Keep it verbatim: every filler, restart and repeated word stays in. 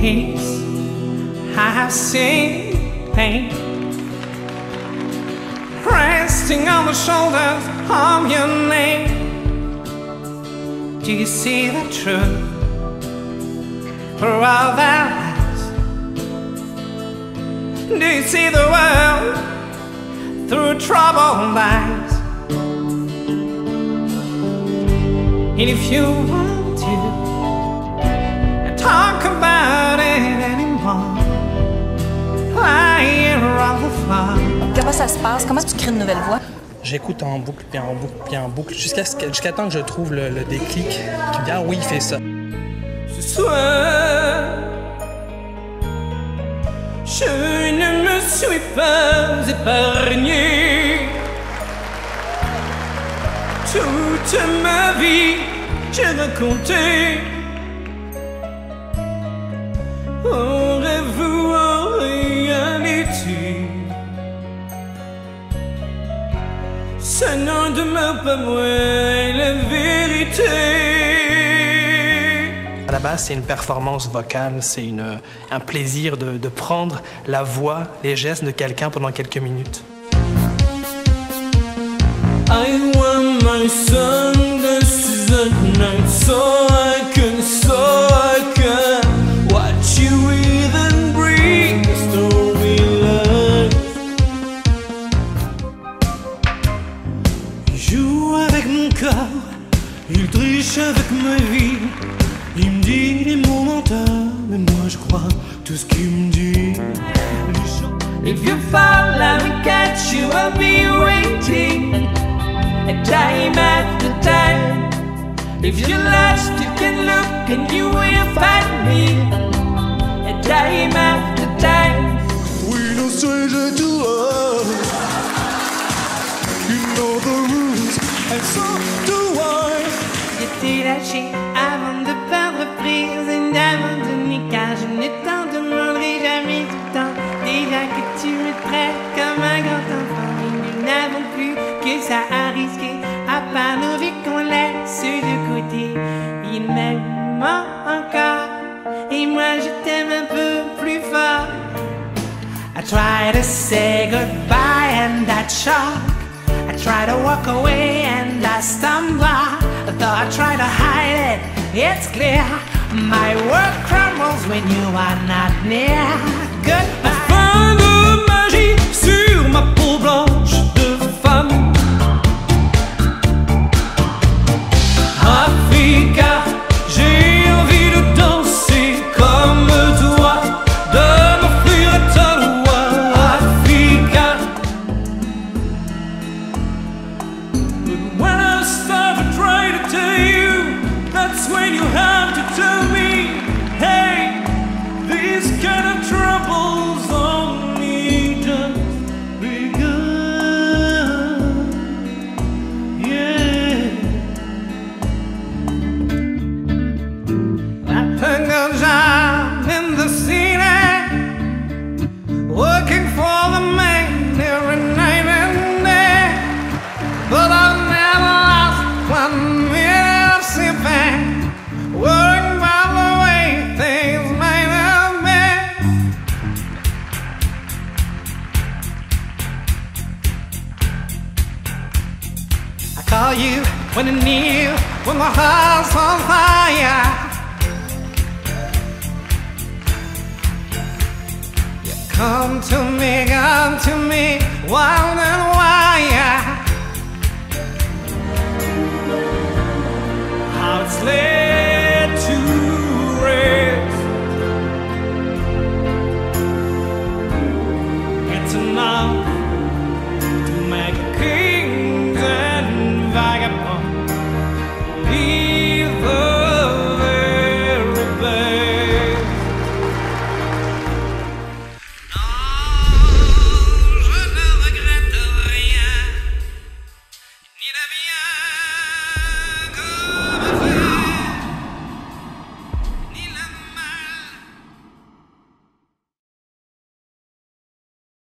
peace. I have seen pain resting on the shoulders of your name. Do you see the truth through all their lies? Do you see the world through troubled eyes? And if you want to talk about it anymore, lying on the floor. Comment ça se passe? Comment tu crées une nouvelle voix? J'écoute en boucle, puis en boucle, puis en boucle, jusqu'à jusqu'à temps que je trouve le, le déclic qui me dit « Ah oui, il fait ça ». Ce soir, je ne me suis pas épargné. Toute ma vie, j'ai raconté. En rêve ou en réalité, ça n'en demeure pas moins la vérité. À la base, c'est une performance vocale, c'est une, un plaisir de, de prendre la voix, les gestes de quelqu'un pendant quelques minutes. I want my son, this is the night, so I can, so I can watch you breathe and breathe the story life. Il joue avec mon corps, il triche avec ma vie. Il me dit des mots menteurs, mais moi je crois tout ce qu'il me dit. If you fall, let me catch you, I'll be waiting. Time after time. If you're lost, you can look and you will find me. Time after time. We're no stranger to love. You know the rules, and so do I. J'étais lâché avant de perdre prise et d'abandonner, car je ne t'en demanderai jamais du temps. Déjà que tu me traites comme un grand enfant, et nous n'avons plus que ça à risquer, à part nos vies qu'on laisse de côté. Il m'aime encore, et moi je t'aime un peu plus fort. I try to say goodbye and I choke. I try to walk away and I stumble. Though I try to hide it, it's clear my world crumbles when you are not near. Goodbye. Fin de magie sur ma peau blanche de femme. Africa, j'ai envie de danser comme toi, de m'offrir à ta loi. Africa. But when I start to try to tell you, that's when you have to tell me, hey, these kind of troubles only just begun. Yeah. I took a job in the city, working for the man every night and day, but I never lost one minute of sleeping, worrying about the way things might have been. I call you when I need you, when my heart's on fire. You come to me, come to me, wild and wild.